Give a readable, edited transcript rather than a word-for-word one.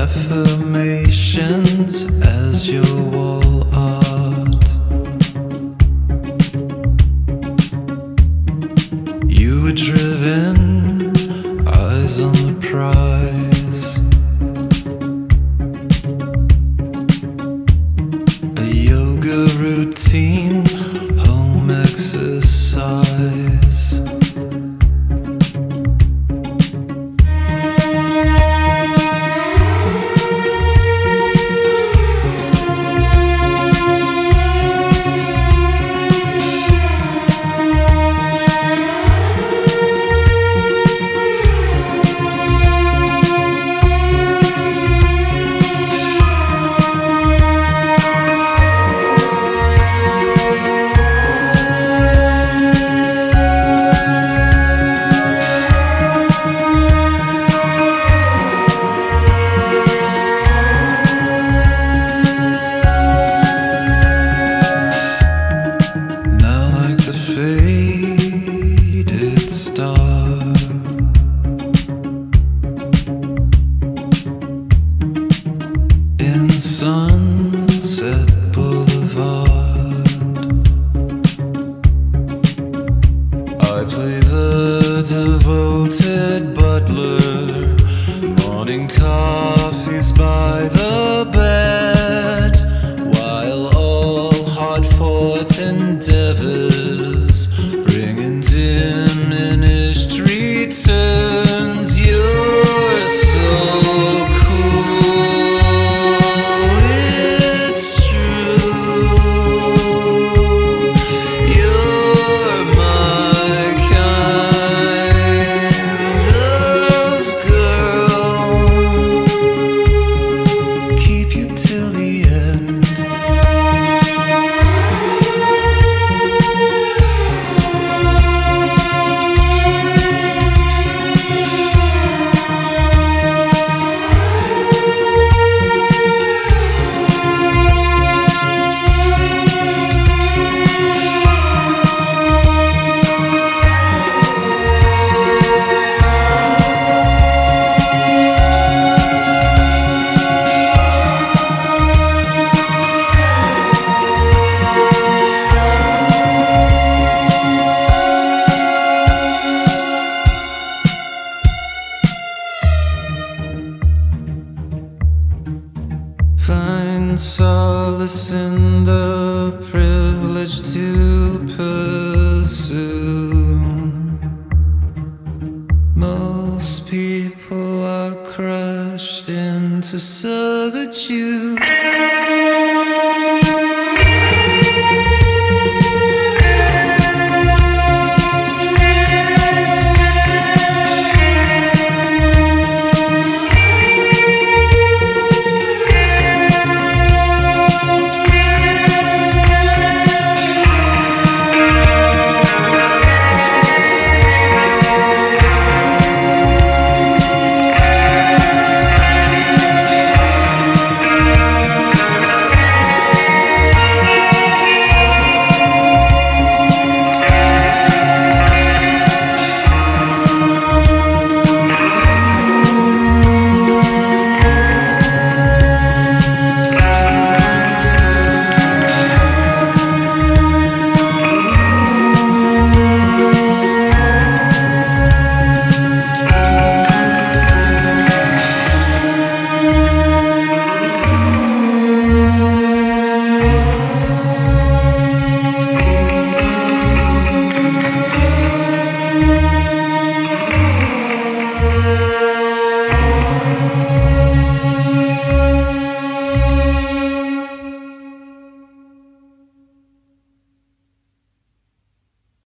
affirmations as your wall art. You were driven, eyes on the prize. A yoga routine, home exercise. Faded star, in Sunset Boulevard, I play the devoted butler. Morning coffees by the bed, while all hard-fought endeavors bringing diminished returns. You're so cool, it's true. You're my kind of girl. Keep you till the end. Find solace in the privilege to pursue. Most people are crushed into servitude.